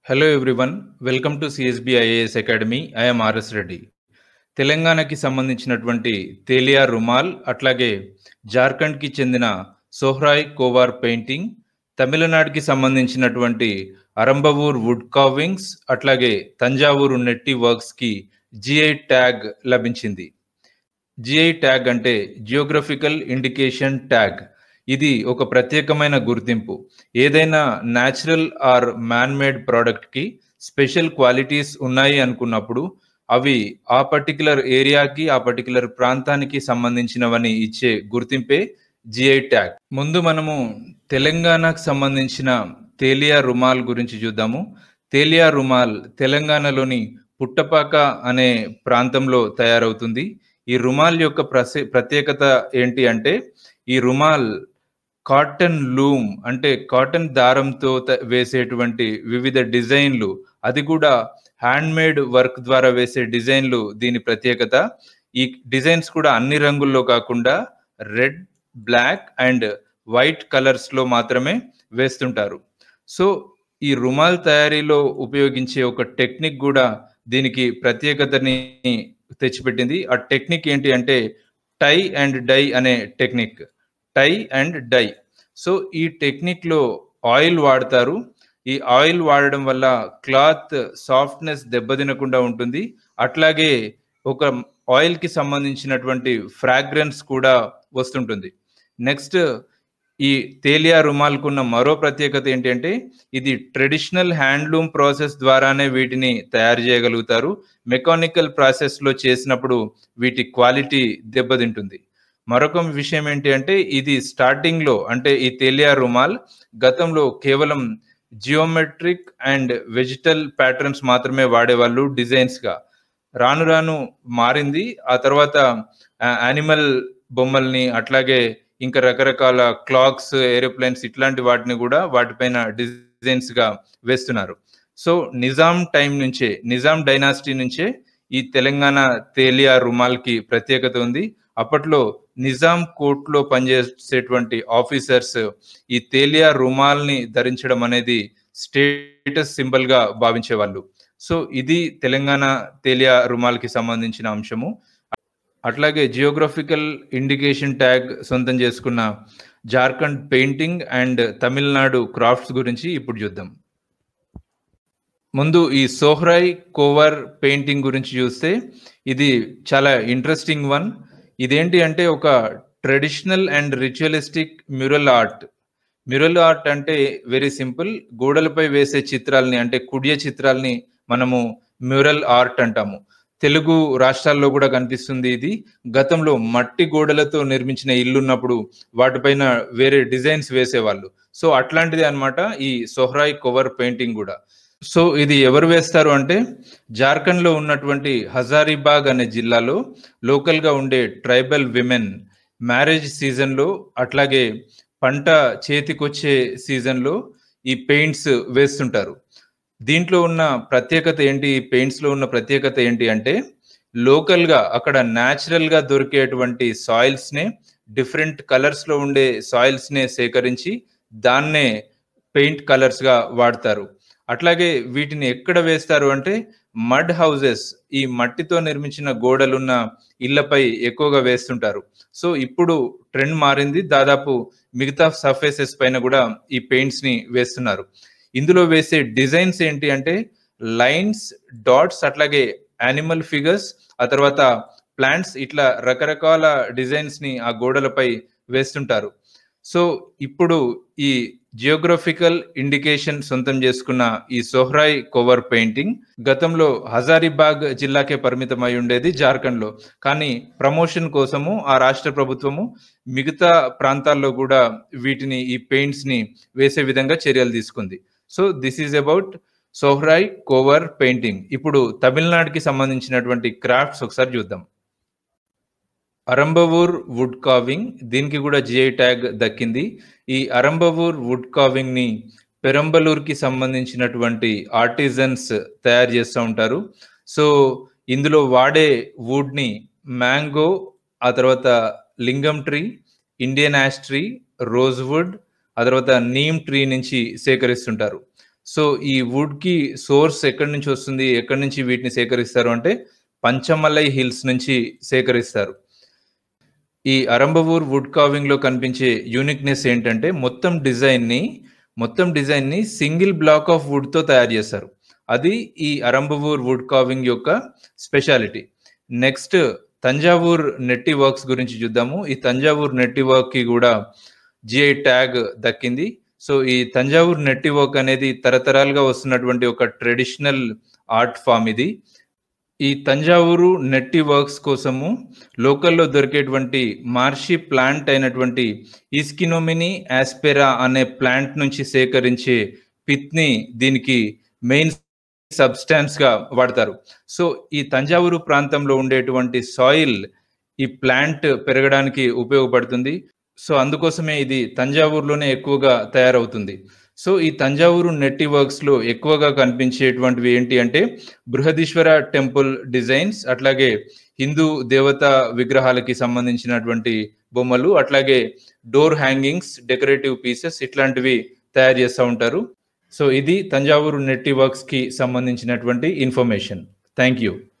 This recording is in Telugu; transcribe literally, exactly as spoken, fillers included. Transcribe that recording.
Hello everyone, welcome to C S B I A S Academy. I am R S Reddy. తెలంగాణకి సంబంధించినటువంటి తేలియా రుమాల్, అట్లాగే జార్ఖండ్కి చెందిన సోహ్రాయ్ కోవార్ పెయింటింగ్, తమిళనాడుకి సంబంధించినటువంటి అరంబవూర్ వుడ్ కార్వింగ్స్, అట్లాగే తంజావూరు నెట్టి వర్క్స్కి జిఐ ట్యాగ్ లభించింది. జిఐ ట్యాగ్ అంటే జియోగ్రఫికల్ ఇండికేషన్ ట్యాగ్. ఇది ఒక ప్రత్యేకమైన గుర్తింపు. ఏదైనా న్యాచురల్ ఆర్ మ్యాన్మేడ్ ప్రోడక్ట్కి స్పెషల్ క్వాలిటీస్ ఉన్నాయి అనుకున్నప్పుడు అవి ఆ పర్టికులర్ ఏరియాకి, ఆ పర్టికులర్ ప్రాంతానికి సంబంధించినవని ఇచ్చే గుర్తింపే జిఐ ట్యాగ్. ముందు మనము తెలంగాణకు సంబంధించిన తేలియా రుమాల్ గురించి చూద్దాము. తేలియా రుమాల్ తెలంగాణలోని పుట్టపాక అనే ప్రాంతంలో తయారవుతుంది. ఈ రుమాల్ యొక్క ప్రసే ప్రత్యేకత ఏంటి అంటే, ఈ రుమాల్ కాటన్ లూమ్ అంటే కాటన్ దారంతో వేసేటువంటి వివిధ డిజైన్లు, అది కూడా హ్యాండ్మేడ్ వర్క్ ద్వారా వేసే డిజైన్లు దీని ప్రత్యేకత. ఈ డిజైన్స్ కూడా అన్ని రంగుల్లో కాకుండా రెడ్, బ్లాక్ అండ్ వైట్ కలర్స్లో మాత్రమే వేస్తుంటారు. సో ఈ రుమాల్ తయారీలో ఉపయోగించే ఒక టెక్నిక్ కూడా దీనికి ప్రత్యేకతని తెచ్చిపెట్టింది. ఆ టెక్నిక్ ఏంటి అంటే టై అండ్ డై అనే technique. Tie and dye. So ఈ టెక్నిక్లో ఆయిల్ వాడతారు. ఈ ఆయిల్ వాడడం వల్ల క్లాత్ సాఫ్ట్నెస్ దెబ్బతినకుండా ఉంటుంది. అట్లాగే ఒక ఆయిల్కి సంబంధించినటువంటి ఫ్రాగ్రెన్స్ కూడా వస్తుంటుంది. నెక్స్ట్, ఈ తేలియా రుమాల్కున్న మరో ప్రత్యేకత ఏంటంటే, ఇది ట్రెడిషనల్ హ్యాండ్లూమ్ ప్రాసెస్ ద్వారానే వీటిని తయారు చేయగలుగుతారు. మెకానికల్ ప్రాసెస్లో చేసినప్పుడు వీటి క్వాలిటీ దెబ్బతింటుంది. మరొక విషయం ఏంటి అంటే, ఇది స్టార్టింగ్లో అంటే ఈ తేలియా రుమాల్ గతంలో కేవలం జియోమెట్రిక్ అండ్ వెజిటల్ ప్యాటర్న్స్ మాత్రమే వాడేవాళ్ళు డిజైన్స్గా. రాను రాను మారింది. ఆ తర్వాత యానిమల్ బొమ్మల్ని, అట్లాగే ఇంకా రకరకాల క్లాక్స్, ఏరోప్లేన్స్ ఇట్లాంటి వాటిని కూడా వాటిపైన డిజైన్స్గా వేస్తున్నారు. సో నిజాం టైం నుంచే, నిజాం డైనాసిటీ నుంచే ఈ తెలంగాణ తేలియా రుమాల్కి ప్రత్యేకత ఉంది. అప్పట్లో నిజాం కోర్టులో పనిచేసేటువంటి ఆఫీసర్స్ ఈ తేలియా రుమాల్ని ధరించడం అనేది స్టేటస్ సింబల్గా భావించేవాళ్ళు. సో ఇది తెలంగాణ తేలియా రుమాల్కి సంబంధించిన అంశము. అట్లాగే జియోగ్రఫికల్ ఇండికేషన్ ట్యాగ్ సొంతం చేసుకున్న Jharkhand painting and Tamil Nadu crafts గురించి ఇప్పుడు చూద్దాం. ముందు ఈ సోహ్రాయ్ కోవర్ పెయింటింగ్ గురించి చూస్తే, ఇది చాలా ఇంట్రెస్టింగ్ వన్. ఇదేంటి అంటే ఒక traditional and ritualistic mural art. Mural art అంటే వెరీ సింపుల్. గోడలపై వేసే చిత్రాలని అంటే కుడియ చిత్రాలని మనము మ్యూరల్ ఆర్ట్ అంటాము. తెలుగు రాష్ట్రాల్లో కూడా కనిపిస్తుంది ఇది. గతంలో మట్టి గోడలతో నిర్మించిన ఇల్లు ఉన్నప్పుడు వాటిపైన వేరే డిజైన్స్ వేసేవాళ్ళు. సో అట్లాంటిది అనమాట ఈ సోహ్రాయ్ కోవర్ పెయింటింగ్ కూడా. సో ఇది ఎవరు వేస్తారు అంటే, జార్ఖండ్లో ఉన్నటువంటి హజారీబాగ్ అనే జిల్లాలో లోకల్గా ఉండే ట్రైబల్ విమెన్ మ్యారేజ్ సీజన్లో, అట్లాగే పంట చేతికొచ్చే సీజన్లో ఈ పెయింట్స్ వేస్తుంటారు. దీంట్లో ఉన్న ప్రత్యేకత ఏంటి, ఈ పెయింట్స్లో ఉన్న ప్రత్యేకత ఏంటి అంటే, లోకల్గా అక్కడ న్యాచురల్గా దొరికేటువంటి సాయిల్స్నే, డిఫరెంట్ కలర్స్లో ఉండే సాయిల్స్నే సేకరించి దాన్నే పెయింట్ కలర్స్గా వాడతారు. అట్లాగే వీటిని ఎక్కడ వేస్తారు అంటే మడ్ హౌజెస్, ఈ మట్టితో నిర్మించిన గోడలున్న ఇళ్లపై ఎక్కువగా వేస్తుంటారు. సో ఇప్పుడు ట్రెండ్ మారింది. దాదాపు మిగతా సర్ఫేసెస్ పైన కూడా ఈ పెయింట్స్ ని వేస్తున్నారు. ఇందులో వేసే డిజైన్స్ ఏంటి అంటే లైన్స్, డాట్స్, అట్లాగే యానిమల్ ఫిగర్స్, ఆ తర్వాత ప్లాంట్స్, ఇట్లా రకరకాల డిజైన్స్ ని ఆ గోడలపై వేస్తుంటారు. సో ఇప్పుడు ఈ జియోగ్రఫికల్ ఇండికేషన్ సొంతం చేసుకున్న ఈ సోహ్రాయ్ కోవర్ పెయింటింగ్ గతంలో హజారీబాగ్ జిల్లాకే పరిమితమై ఉండేది జార్ఖండ్లో. కానీ ప్రమోషన్ కోసము ఆ రాష్ట్ర ప్రభుత్వము మిగతా ప్రాంతాల్లో కూడా వీటిని, ఈ పెయింట్స్ ని వేసే విధంగా చర్యలు తీసుకుంది. So this is about Sohrai Khovar painting. ఇప్పుడు తమిళనాడుకి సంబంధించినటువంటి క్రాఫ్ట్స్ ఒకసారి చూద్దాం. అరంబవూర్ వుడ్ కార్వింగ్, దీనికి కూడా జిఐ ట్యాగ్ దక్కింది. ఈ అరంబవూర్ వుడ్ కార్వింగ్ ని పెరంబలూరుకి సంబంధించినటువంటి ఆర్టిజన్స్ తయారు చేస్తూ ఉంటారు. సో ఇందులో వాడే వుడ్ ని మ్యాంగో, ఆ తర్వాత లింగం tree, Indian ash tree, rose wood, ఆ తర్వాత నీమ్ ట్రీ నుంచి సేకరిస్తుంటారు. సో ఈ వుడ్‌కి సోర్స్ ఎక్కడి నుంచి వస్తుంది? ఎక్కడి నుంచి వీటిని సేకరిస్తారు అంటే పంచమలై హిల్స్ నుంచి సేకరిస్తారు. ఈ అరంబవూర్ వుడ్ కార్వింగ్‌లో కనిపించే యూనిక్‌నెస్ ఏంటంటే మొత్తం డిజైన్‌ని మొత్తం డిజైన్‌ని సింగిల్ బ్లాక్ ఆఫ్ వుడ్‌తో తయారు చేస్తారు. అది ఈ అరంబవూర్ వుడ్ కార్వింగ్ యొక్క speciality. Next Thanjavur Netti works గురించి చూద్దాము. ఈ తంజావూర్ నెట్టి వర్క్‌కి కూడా జిఐ ట్యాగ్ దక్కింది. సో ఈ తంజావూర్ నెట్టి వర్క్ అనేది తరతరాలుగా వస్తున్నటువంటి ఒక ట్రెడిషనల్ ఆర్ట్ ఫామ్ ఇది. ఈ తంజావూరు నెట్టి వర్క్స్ కోసము లోకల్‌లో దొరికేటువంటి మార్షి ప్లాంట్ అయినటువంటి ఇస్కినోమిని యాస్పెరా అనే ప్లాంట్ నుంచి సేకరించే పిత్‌ని దీనికి మెయిన్ సబ్‌స్టాన్స్‌గా వాడతారు. సో ఈ తంజావూరు ప్రాంతంలో ఉండేటువంటి సాయిల్ ఈ ప్లాంట్ పెరగడానికి ఉపయోగపడుతుంది. సో అందుకోసమే ఇది తంజావూరులోనే ఎక్కువగా తయారవుతుంది. సో ఈ తంజావూరు నెట్టి వర్క్స్‌లో ఎక్కువగా కనిపించేటువంటివి ఏంటి అంటే బృహదీశ్వర టెంపుల్ డిజైన్స్, అట్లాగే హిందూ దేవతా విగ్రహాలకి సంబంధించినటువంటి బొమ్మలు, అట్లాగే డోర్ హ్యాంగింగ్స్, డెకరేటివ్ పీసెస్ ఇట్లాంటివి తయారు చేస్తా ఉంటారు. సో ఇది తంజావూరు నెట్టి వర్క్స్‌కి సంబంధించినటువంటి ఇన్ఫర్మేషన్. Thank you.